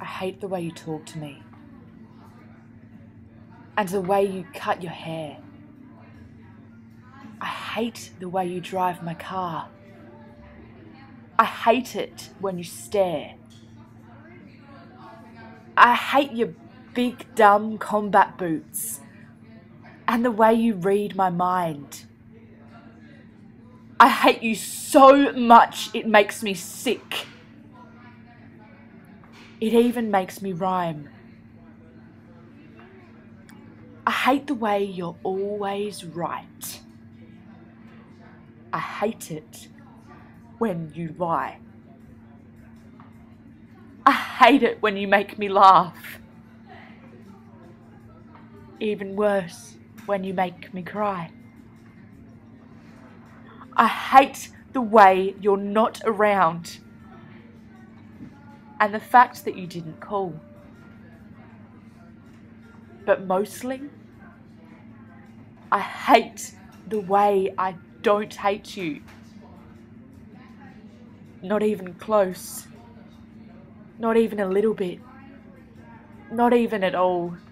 hate the way you talk to me. And the way you cut your hair. I hate the way you drive my car. I hate it when you stare. I hate your big dumb combat boots and the way you read my mind. I hate you so much it makes me sick. It even makes me rhyme. I hate the way you're always right. I hate it when you lie. I hate it when you make me laugh. Even worse, when you make me cry. I hate the way you're not around and the fact that you didn't call. But mostly, I hate the way I don't hate you. Not even close. Not even a little bit. Not even at all.